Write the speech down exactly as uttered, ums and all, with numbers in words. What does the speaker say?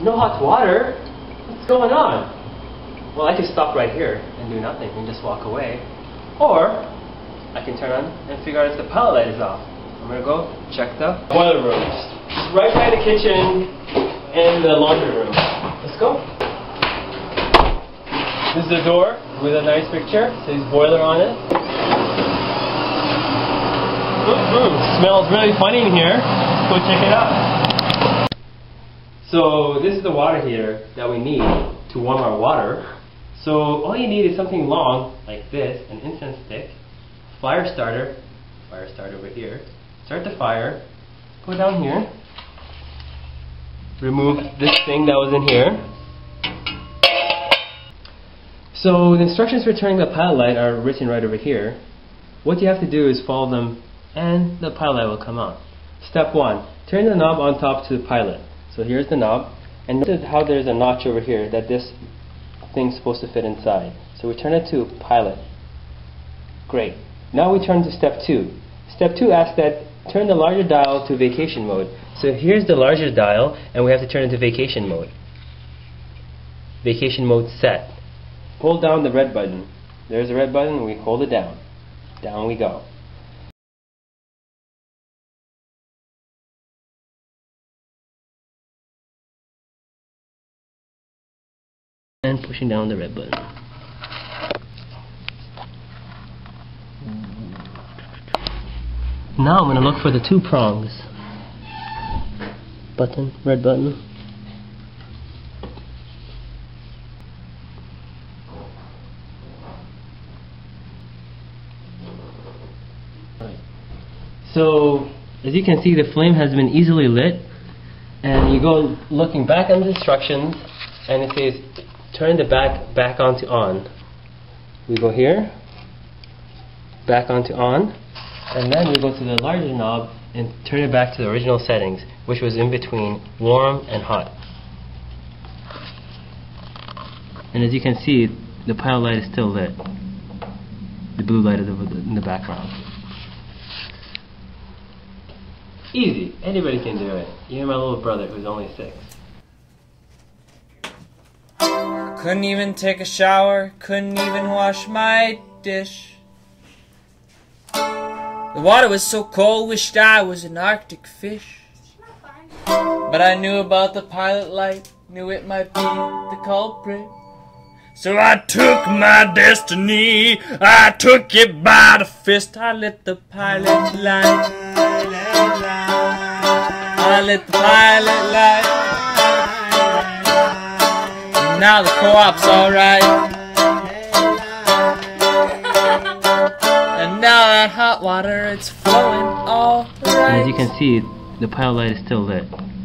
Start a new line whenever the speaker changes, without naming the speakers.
no hot water? What's going on? Well, I could stop right here and do nothing and just walk away. Or I can turn on and figure out if the pilot light is off. I'm going to go check the boiler room. It's right by the kitchen and the laundry room. Let's go. This is the door with a nice picture. It says boiler on it. Mm-hmm. Smells really funny in here. Let's go check it out. So this is the water heater that we need to warm our water. So all you need is something long like this, an incense stick, fire starter, fire starter over here. Start the fire. Go down here. Remove this thing that was in here. So the instructions for turning the pilot light are written right over here. What you have to do is follow them and the pilot light will come on. Step one, turn the knob on top to the pilot. So here's the knob, and notice how there's a notch over here that this thing's supposed to fit inside. So we turn it to pilot. Great. Now we turn to step two. Step two asks that turn the larger dial to vacation mode. So here's the larger dial and we have to turn it to vacation mode. Vacation mode set. Hold down the red button. There's a red button, we hold it down. Down we go. And pushing down the red button. Now I'm going to look for the two prongs. Button, red button. So, as you can see, the flame has been easily lit, and you go looking back on the instructions, and it says turn the back back onto on. We go here, back onto on, and then we go to the larger knob and turn it back to the original settings, which was in between warm and hot. And as you can see, the pilot light is still lit. The blue light is in the background. Easy. Anybody can do it. Even my little brother who's only six.
Couldn't even take a shower, couldn't even wash my dish. The water was so cold, wished I was an Arctic fish. But I knew about the pilot light, knew it might be the culprit. So I took my destiny, I took it by the fist. I lit the pilot light. I lit the pilot light. Now the co-op's alright. And now that hot water, it's flowing alright.
As you can see, the pilot light is still lit.